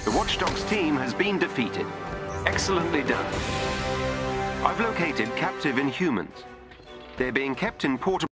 The Watch Dogs team has been defeated. Excellently done. I've located captive Inhumans. They're being kept in portable